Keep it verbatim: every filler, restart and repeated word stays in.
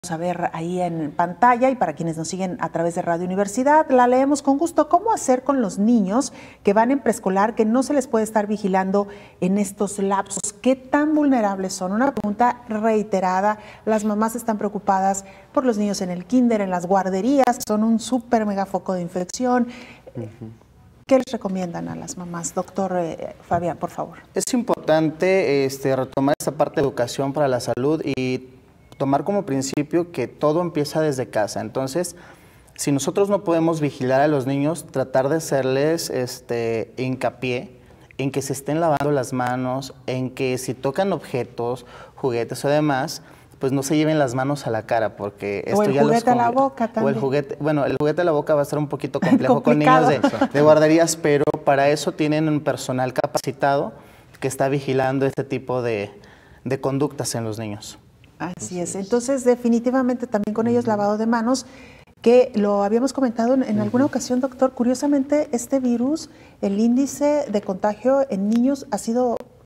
a ver ahí en pantalla y para quienes nos siguen a través de Radio Universidad, la leemos con gusto. ¿Cómo hacer con los niños que van en preescolar, que no se les puede estar vigilando en estos lapsos? ¿Qué tan vulnerables son? Una pregunta reiterada. Las mamás están preocupadas por los niños en el kinder, en las guarderías, que son un súper mega foco de infección. Uh-huh. ¿Qué les recomiendan a las mamás? Doctor eh, Fabián, por favor. Es importante este, retomar esta parte de educación para la salud y tomar como principio que todo empieza desde casa. Entonces, si nosotros no podemos vigilar a los niños, tratar de hacerles este, hincapié en que se estén lavando las manos, en que si tocan objetos, juguetes o demás, pues no se lleven las manos a la cara, porque esto o el ya juguete los a la boca también. O el juguete, bueno, el juguete a la boca va a ser un poquito complejo con niños de, de guarderías, pero para eso tienen un personal capacitado que está vigilando este tipo de, de conductas en los niños. Así es. Entonces, definitivamente también con ellos lavado de manos, que lo habíamos comentado en, en alguna ocasión, doctor. Curiosamente, este virus, el índice de contagio en niños ha sido